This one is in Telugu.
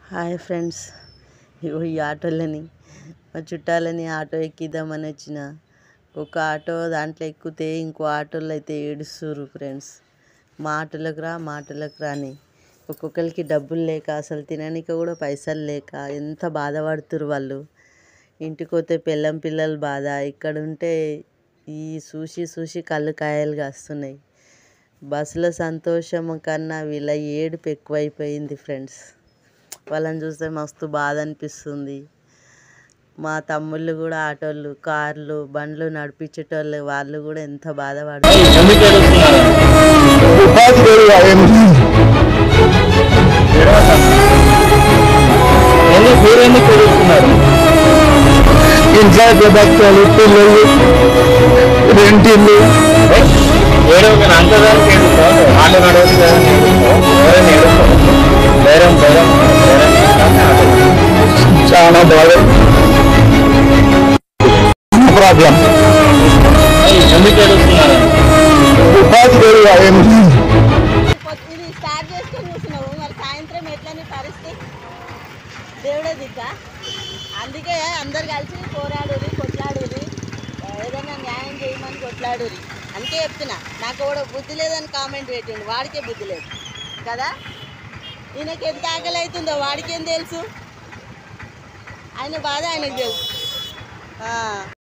హాయ్ ఫ్రెండ్స్, ఇగో ఈ ఆటోలని మా చుట్టాలని ఆటో ఎక్కిద్దామని వచ్చిన. ఒక ఆటో దాంట్లో ఎక్కితే ఇంకో ఆటోలో అయితే ఏడుస్తుర్రు ఫ్రెండ్స్. మా ఆటోలకు రా అని. ఒక్కొక్కరికి డబ్బులు లేక అసలు తిననీకి కూడా పైసలు లేక ఎంత బాధపడుతుర్రు వాళ్ళు. ఇంటికి పోతే పెళ్ళం పిల్లలు బాధ, ఇక్కడ ఉంటే ఈ చూసి కళ్ళు కాయలు కాస్తున్నాయి. బస్సులో సంతోషం కన్నా వీళ్ళ ఏడుపు ఎక్కువైపోయింది ఫ్రెండ్స్. వాళ్ళని చూస్తే మస్తు బాధ అనిపిస్తుంది. మా తమ్ముళ్ళు కూడా ఆటోలు, కార్లు, బండ్లు నడిపించేటోళ్ళు, వాళ్ళు కూడా ఎంత బాధపడుతున్నారు. ఇంట్లో బతకాలి, పిల్లలు, రెంటిల్లు చాలా బాధ ప్రాబ్లం. ఉపాధి ఇది స్టార్ట్ చేసుకొని చూస్తున్నావు, మరి సాయంత్రం ఎట్లని పరిస్థితి దేవుడే దిక్క. అందుకే అందరు కలిసి పోరాడురి, కొట్లాడురి, ఏదైనా న్యాయం చేయమని కొట్లాడురి. అందుకే చెప్తున్నా. నాకు కూడా బుద్ధి లేదని కామెంట్ పెట్టిండు, వాడికే బుద్ధి లేదు కదా. ఈయనకి ఎంత ఆకలి అవుతుందో వాడికేం తెలుసు, ఆయన బాధ ఆయనకు తెలుసు.